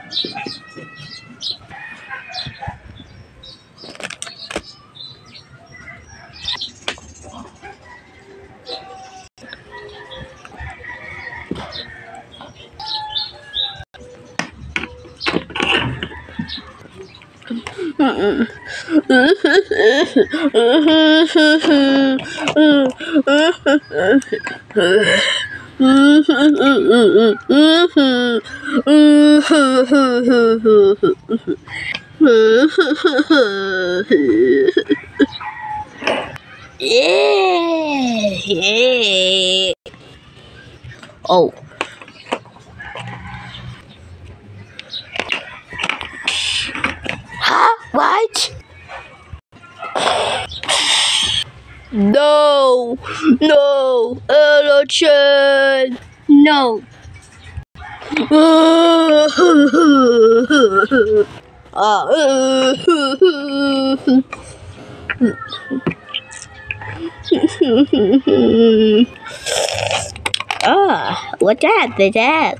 Yeah. Oh. Huh? What? No, no, Elochen, no. What's that?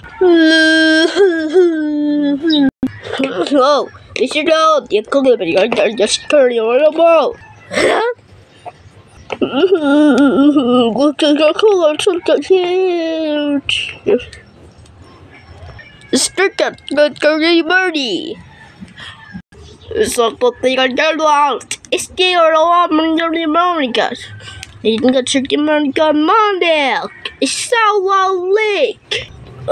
Oh, you should know the equipment. You're just turning on the ball. Look at the color, something huge. Stick it, good girly birdie. Something I get lost. It's still a woman in the Monica. You can get your Monica Monday. It's so lake.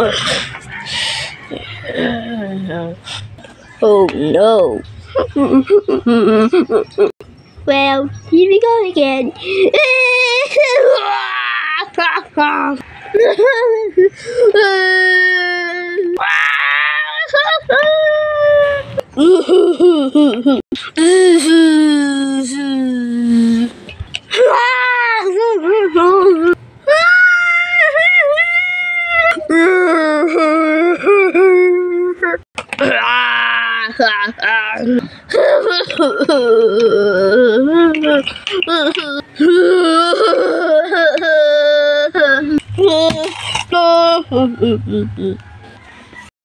Oh no. Well, here we go again.